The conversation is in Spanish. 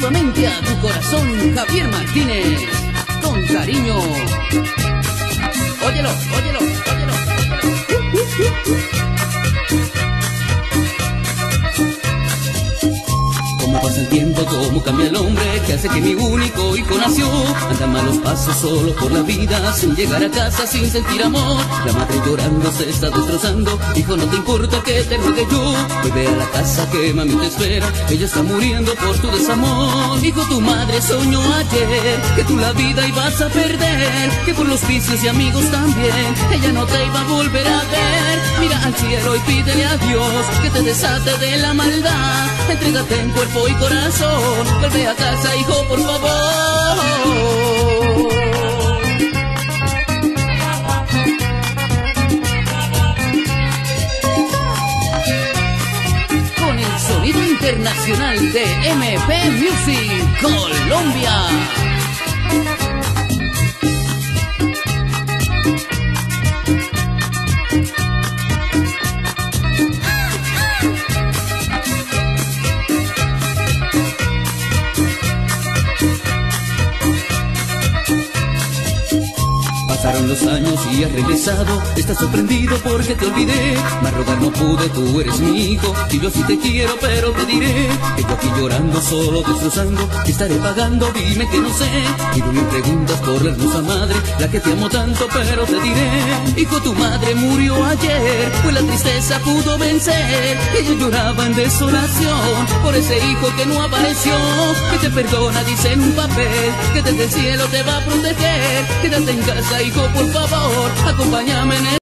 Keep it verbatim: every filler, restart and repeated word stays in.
nuevamente a tu corazón, Javier Martínez, con cariño. Óyelo, óyelo, óyelo, óyelo. Cómo pasa el tiempo, cómo cambia el hombre, que hace que mi único hijo nació. Anda malos pasos solo por la vida, sin llegar a casa, sin sentir amor. La madre llorando se está destrozando. Hijo, no te importa que te ruegue yo. Vuelve a la casa que mami te espera, ella está muriendo por tu desamor. Hijo, tu madre soñó ayer que tú la vida ibas a perder, que por los vicios y amigos también ella no te iba a volver a ver. Mira al cielo y pídele a Dios que te desate de la maldad. Entrégate en cuerpo y corazón, vuelve a casa, hijo, por favor. Con el sonido internacional de M P Music Colombia. Pasaron los años y has regresado, estás sorprendido porque te olvidé, mas rogar no pude, tú eres mi hijo, y yo sí te quiero, pero te diré, que yo aquí llorando, solo destrozando, que estaré pagando, dime que no sé, y tú me preguntas por la hermosa madre, la que te amo tanto, pero te diré, hijo, tu madre murió ayer, pues la tristeza pudo vencer, ella lloraba en desolación, por ese hijo que no apareció, que te perdona, dice en un papel, que desde el cielo te va a proteger, quédate en casa, hijo, por favor, acompáñame en el